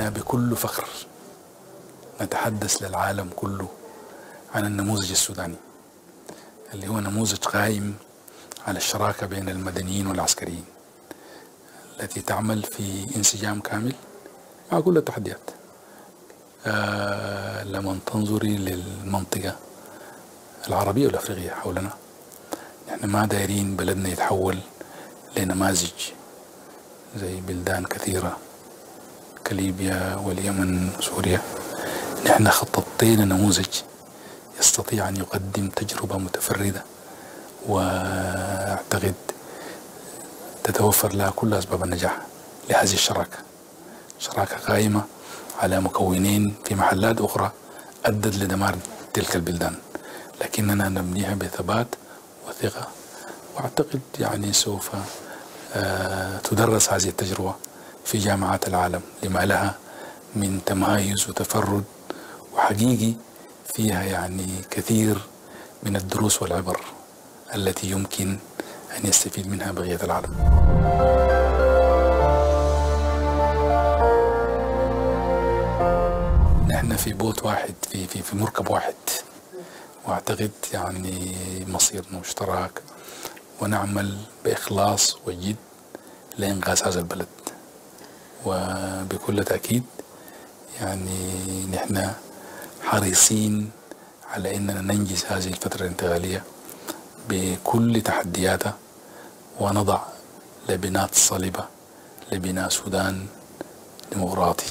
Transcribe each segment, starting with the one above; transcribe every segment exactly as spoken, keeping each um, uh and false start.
بكل فخر نتحدث للعالم كله عن النموذج السوداني اللي هو نموذج قائم على الشراكة بين المدنيين والعسكريين التي تعمل في انسجام كامل مع كل التحديات. آه لما تنظري للمنطقة العربية والأفريقية حولنا، نحن ما دايرين بلدنا يتحول لنماذج زي بلدان كثيرة كليبيا واليمن وسوريا. نحن خططين نموذج يستطيع أن يقدم تجربة متفردة وأعتقد تتوفر لها كل أسباب النجاح لهذه الشراكة. شراكة قائمة على مكونين في محلات أخرى أدت لدمار تلك البلدان، لكننا نبنيها بثبات وثقة، وأعتقد يعني سوف آه تدرس هذه التجربة في جامعات العالم لما لها من تمايز وتفرد، وحقيقي فيها يعني كثير من الدروس والعبر التي يمكن أن يستفيد منها بقية العالم. نحن في بوت واحد، في في في مركب واحد، واعتقد يعني مصيرنا مشترك، ونعمل بإخلاص وجد لإنقاذ هذا البلد. وبكل تأكيد يعني نحن حريصين على أننا ننجز هذه الفترة الانتقالية بكل تحدياتها، ونضع لبنات صلبة لبناء سودان ديمقراطي.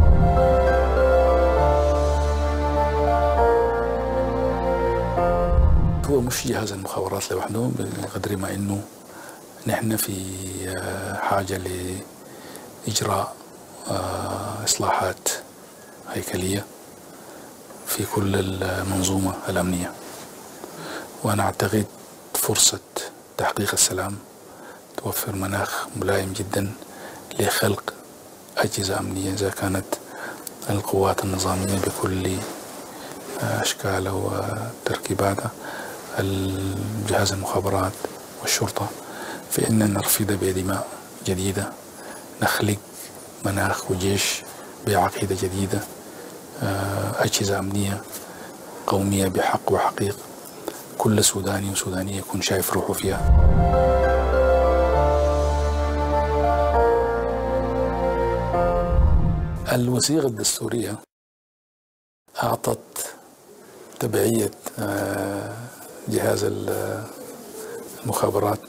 هو مش جهاز المخابرات لوحده، بقدر ما انه نحن في حاجة لإجراء إصلاحات هيكلية في كل المنظومة الأمنية، وأنا أعتقد فرصة تحقيق السلام توفر مناخ ملائم جدا لخلق أجهزة أمنية، إذا كانت القوات النظامية بكل أشكالها وتركيباتها، الجهاز المخابرات والشرطة، فإننا نرفض بدماء جديدة، نخلق مناخ وجيش بعقيدة جديدة، أجهزة أمنية قومية بحق وحقيقة، كل سوداني وسودانية يكون شايف روحه فيها. الوثيقة الدستورية أعطت تبعية جهاز المخابرات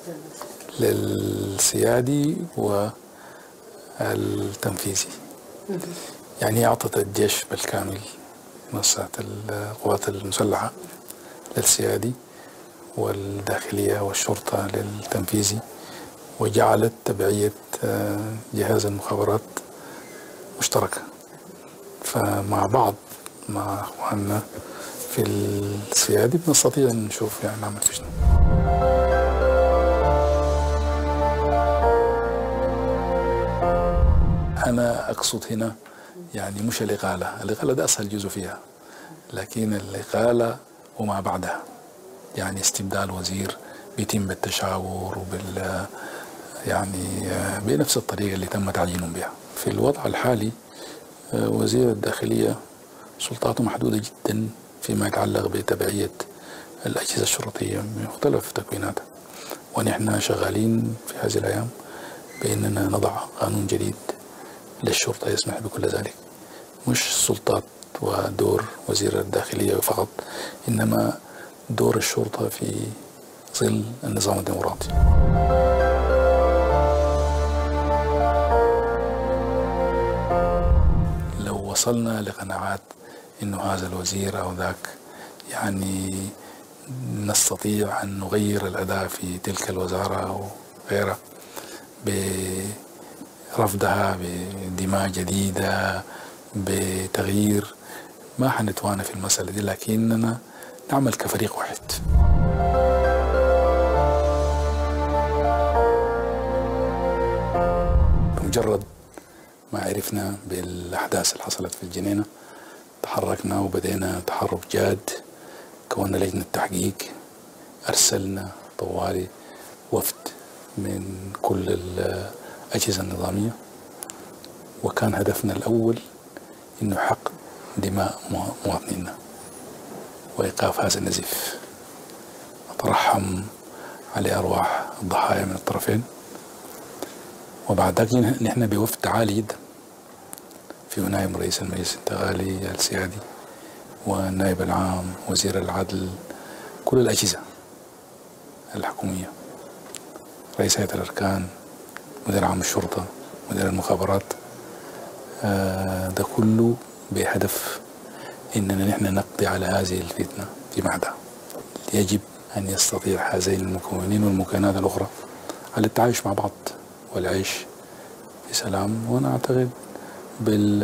للسيادي والتنفيذي، يعني أعطت الجيش بالكامل منصات القوات المسلحة للسيادي، والداخلية والشرطة للتنفيذي، وجعلت تبعية جهاز المخابرات مشتركة. فمع بعض مع أخواننا في السيادي بنستطيع أن نشوف يعني نعمل في شنو. أنا أقصد هنا يعني مش الإقالة، الإقالة ده أسهل جزء فيها، لكن الإقالة وما بعدها، يعني استبدال وزير بيتم بالتشاور وبال يعني بنفس الطريقة اللي تم تعيينهم بها. في الوضع الحالي وزير الداخلية سلطاته محدودة جدا فيما يتعلق بتبعية الأجهزة الشرطية بمختلف تكويناتها، ونحن شغالين في هذه الأيام بأننا نضع قانون جديد للشرطة يسمح بكل ذلك، مش سلطات ودور وزير الداخلية فقط، إنما دور الشرطة في ظل النظام الديمقراطي. لو وصلنا لقناعات إنه هذا الوزير أو ذاك يعني نستطيع أن نغير الأداء في تلك الوزارة أو غيرها برفضها بدماء جديدة بتغيير، ما حنتوانى في المسألة دي، لكننا نعمل كفريق واحد. بمجرد ما عرفنا بالأحداث اللي حصلت في الجنينة تحركنا وبدأنا تحرك جاد، كونا لجنة تحقيق، أرسلنا طوالي وفد من كل الأجهزة النظامية، وكان هدفنا الأول إنه حق دماء مواطنينا وإيقاف هذا النزيف. أترحم على أرواح الضحايا من الطرفين. وبعد ذلك نحن بوفد عالي جدا في نائب رئيس المجلس الانتقالي السيادي والنائب العام وزير العدل، كل الأجهزة الحكومية، رئيس هيئة الأركان، مدير عام الشرطة، مدير المخابرات، آه ده كله بهدف إننا نحن نقضي على هذه الفتنة في معدها. يجب أن يستطيع هذين المكونين والمكونات الأخرى على التعايش مع بعض والعيش في سلام. وأنا أعتقد بال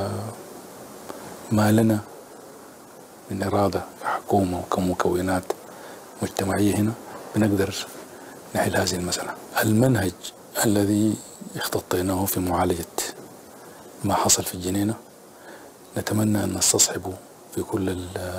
ما لنا من إرادة كحكومة وكمكونات مجتمعية هنا بنقدر نحل هذه المسألة. المنهج الذي اختطيناه في معالجة ما حصل في الجنينة نتمنى أن نستصحبه في كل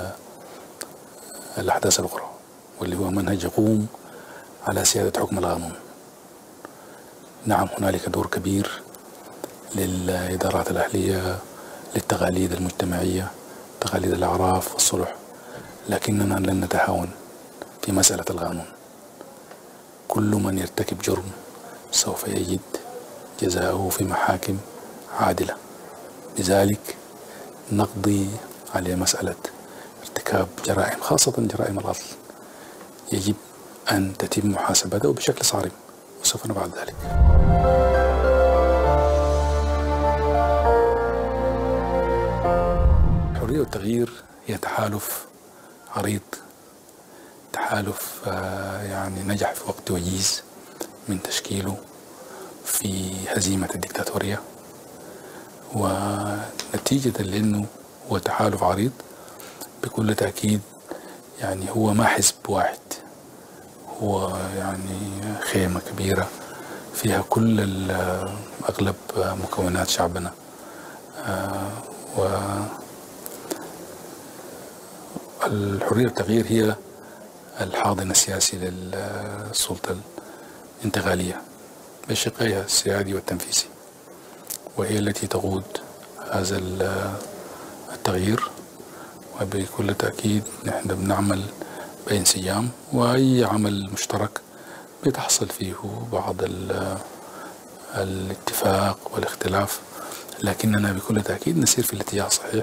الأحداث الأخرى، واللي هو منهج يقوم على سيادة حكم القانون. نعم هنالك دور كبير للإدارات الأهلية، للتقاليد المجتمعية، تقاليد الأعراف والصلح، لكننا لن نتهاون في مسألة القانون. كل من يرتكب جرم سوف يجد جزاؤه في محاكم عادلة. لذلك نقضي على مسألة ارتكاب جرائم، خاصة جرائم القتل، يجب أن تتم محاسبته بشكل صارم، وسوف نفعل ذلك. الحرية والتغيير هي تحالف عريض، تحالف يعني نجح في وقت وجيز من تشكيله في هزيمة الدكتاتورية، ونتيجة لأنه هو تحالف عريض بكل تأكيد يعني هو ما حزب واحد، هو يعني خيمة كبيرة فيها كل أغلب مكونات شعبنا. والحرية والتغيير هي الحاضن السياسي للسلطة الانتقالية بشقيها السيادي والتنفيذي، وهي التي تقود هذا التغيير. وبكل تأكيد نحن بنعمل بانسجام، وأي عمل مشترك بتحصل فيه بعض الاتفاق والاختلاف، لكننا بكل تأكيد نسير في الاتجاه الصحيح.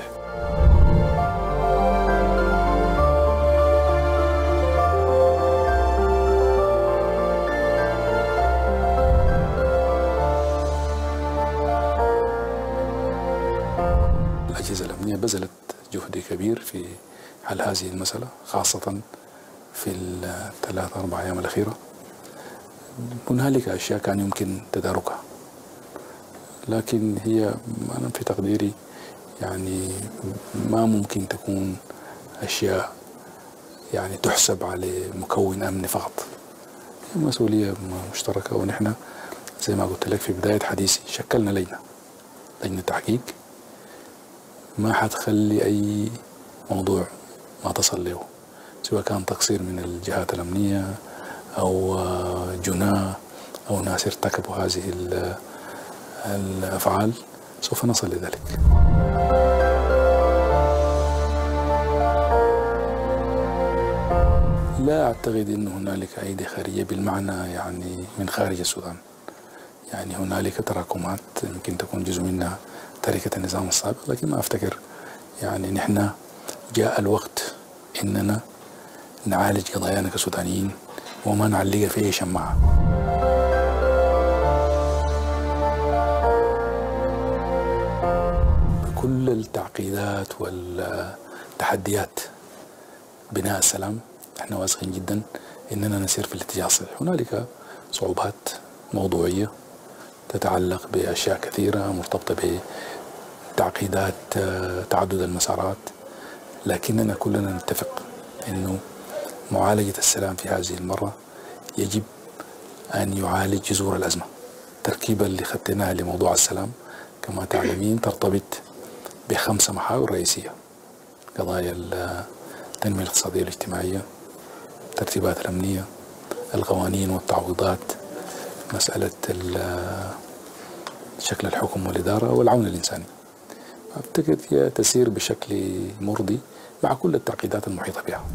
الأجهزة الأمنية بذلت جهد كبير في حل هذه المسألة، خاصة في الثلاث أربع أيام الأخيرة. هنالك أشياء كان يمكن تداركها، لكن هي أنا في تقديري يعني ما ممكن تكون أشياء يعني تحسب على مكون أمني فقط. هي مسؤولية مشتركة، ونحن زي ما قلت لك في بداية حديثي شكلنا لجنة لجنة تحقيق ما حتخلي أي موضوع ما تصل له، سواء كان تقصير من الجهات الأمنية أو جناه أو ناس ارتكبوا هذه الأفعال، سوف نصل لذلك. لا أعتقد أن هنالك أيدي خارجية بالمعنى يعني من خارج السودان. يعني هنالك تراكمات يمكن تكون جزء منها تركة النظام السابق، لكن ما أفتكر يعني نحن جاء الوقت إننا نعالج قضايانا كسودانيين وما نعلقها في أي شماعة. بكل التعقيدات والتحديات بناء السلام نحن واثقين جدا إننا نسير في الاتجاه الصحيح. هنالك صعوبات موضوعية تتعلق بأشياء كثيرة مرتبطة بتعقيدات تعدد المسارات، لكننا كلنا نتفق إنه معالجة السلام في هذه المرة يجب أن يعالج جذور الأزمة. التركيبة اللي خدناها لموضوع السلام كما تعلمين ترتبط بخمسة محاور رئيسية: قضايا التنمية الاقتصادية والاجتماعية، الترتيبات الأمنية، القوانين والتعويضات، مسألة شكل الحكم والإدارة والعون الإنساني. أعتقد هي تسير بشكل مرضي مع كل التعقيدات المحيطة بها.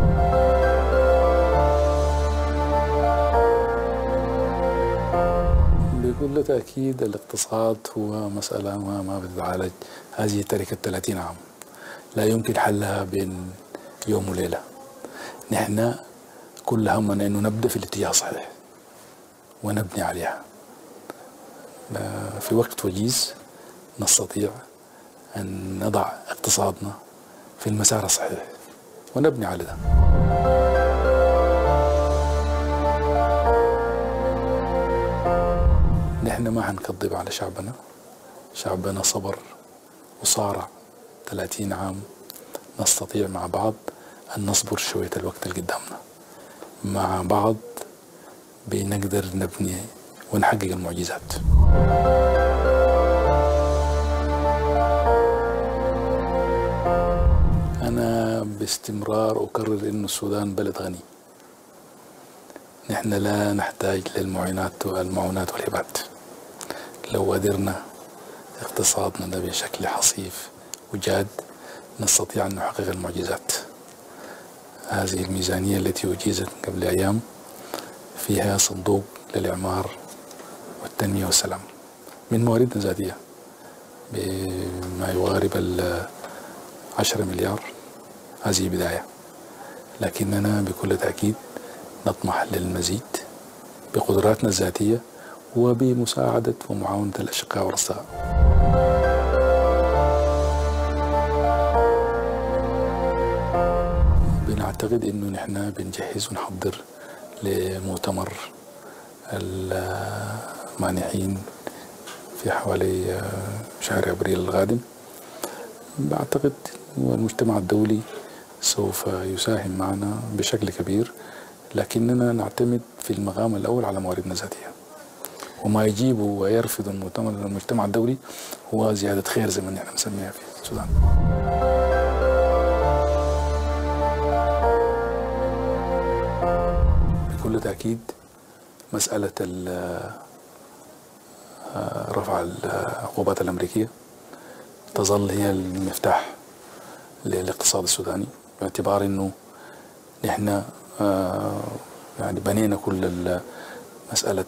بكل تأكيد الاقتصاد هو مسألة ما ما بتتعالج، هذه تركة ثلاثين عام لا يمكن حلها بين يوم وليلة. نحن كل همنا أنه نبدأ في الاتجاه الصحيح ونبني عليها. في وقت وجيز نستطيع أن نضع اقتصادنا في المسار الصحيح ونبني على ده. نحن ما حنكذب على شعبنا، شعبنا صبر وصارع ثلاثين عام، نستطيع مع بعض أن نصبر شوية الوقت اللي قدامنا، مع بعض بنقدر نبني ونحقق المعجزات. أنا باستمرار أكرر إنه السودان بلد غني، نحن لا نحتاج للمعونات والمعونات والهبات. لو قدرنا اقتصادنا ده بشكل حصيف وجاد نستطيع أن نحقق المعجزات. هذه الميزانية التي أجيزت قبل أيام فيها صندوق للإعمار والتنمية والسلام من مواردنا الذاتية بما يقارب العشرة مليار. هذه بداية، لكننا بكل تأكيد نطمح للمزيد بقدراتنا الذاتية وبمساعدة ومعاونة الأشقاء والأصدقاء. بنعتقد إنه نحن بنجهز ونحضر لمؤتمر المانحين في حوالي شهر أبريل القادم. بعتقد المجتمع الدولي سوف يساهم معنا بشكل كبير، لكننا نعتمد في المقام الأول على مواردنا الذاتية، وما يجيبه ويرفض المؤتمر المجتمع الدولي هو زيادة خير زي ما نحن نسميها في السودان. بكل تأكيد مسألة رفع العقوبات الأمريكية تظل هي المفتاح للاقتصاد السوداني، باعتبار أنه نحن يعني بنينا كل مسألة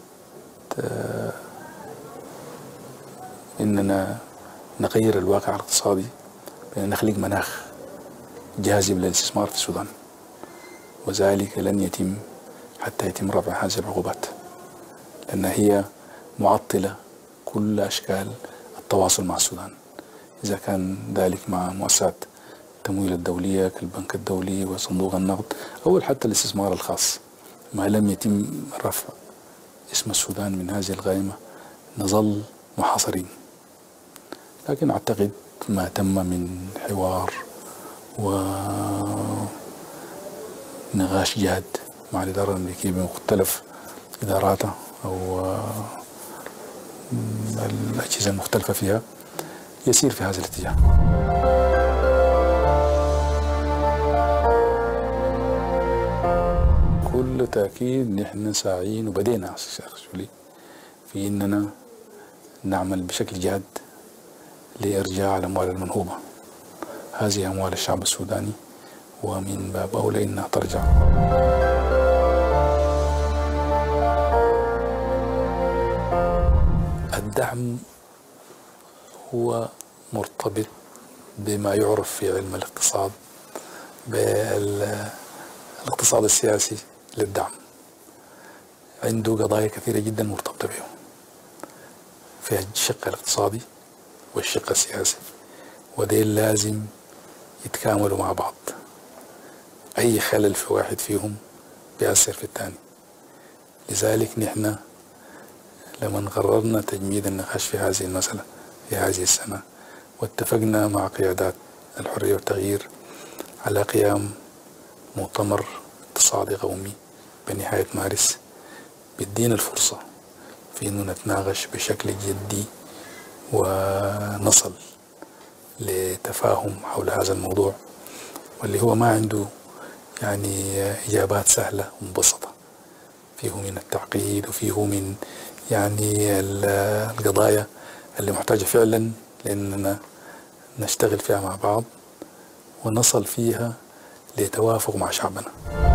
إننا نغير الواقع الاقتصادي بأن نخلق مناخ جاذب للاستثمار في السودان، وذلك لن يتم حتى يتم رفع هذه العقوبات، لأن هي معطلة كل أشكال التواصل مع السودان، إذا كان ذلك مع مؤسسات التمويل الدولية كالبنك الدولي وصندوق النقد أو حتى الاستثمار الخاص. ما لم يتم رفع اسم السودان من هذه القائمة نظل محاصرين. لكن أعتقد ما تم من حوار ونقاش جاد مع الإدارة الأمريكية بمختلف إداراتها أو الأجهزة المختلفة فيها يسير في هذا الاتجاه. بكل تأكيد نحن ساعين وبدينا في أننا نعمل بشكل جاد لإرجاع الأموال المنهوبة. هذه أموال الشعب السوداني ومن باب أولى أنها ترجع. الدعم هو مرتبط بما يعرف في علم الاقتصاد بالاقتصاد السياسي للدعم. عنده قضايا كثيرة جدا مرتبطة بهم في الشق الاقتصادي والشق السياسي، وديل لازم يتكاملوا مع بعض. أي خلل في واحد فيهم بيأثر في الثاني. لذلك نحن لما قررنا تجميد النقاش في هذه المسألة في هذه السنة واتفقنا مع قيادات الحرية والتغيير على قيام مؤتمر اقتصادي قومي بنهاية مارس بيدينا الفرصة في أنه نتناقش بشكل جدي ونصل لتفاهم حول هذا الموضوع، واللي هو ما عنده يعني إجابات سهلة ومبسطة، فيه من التعقيد وفيه من يعني القضايا اللي محتاجة فعلا لأننا نشتغل فيها مع بعض ونصل فيها لتوافق مع شعبنا.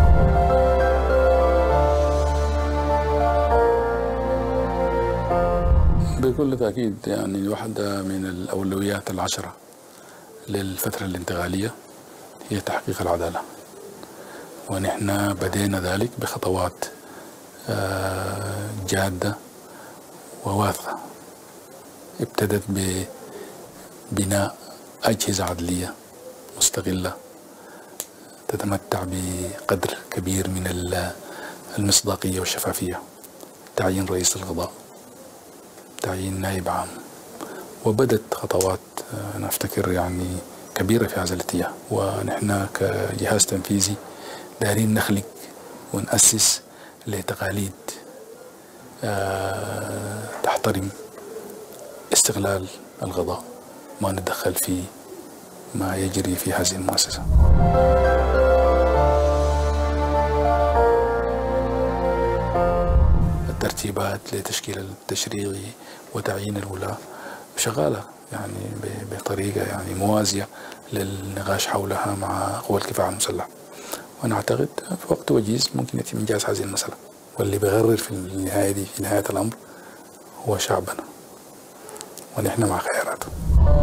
بكل تأكيد يعني واحدة من الأولويات العشرة للفترة الانتقالية هي تحقيق العدالة، ونحن بدينا ذلك بخطوات جادة وواثقة. ابتدت ببناء أجهزة عدلية مستقلة تتمتع بقدر كبير من المصداقية والشفافية، تعيين رئيس القضاء، تعيين نائب عام، وبدت خطوات أنا أفتكر يعني كبيرة في هذا الاتجاه. ونحن كجهاز تنفيذي دارين نخلق ونأسس لتقاليد أه تحترم استقلال القضاء، ما نتدخل في ما يجري في هذه المؤسسة. الترتيبات لتشكيل التشريعي وتعيين الولاة شغالة يعني بطريقة يعني موازية للنقاش حولها مع قوى الكفاح المسلح، وأنا أعتقد في وقت وجيز ممكن يتم إنجاز هذه المسألة، واللي بيغرر في النهاية دي في نهاية الأمر هو شعبنا، ونحن مع خياراته.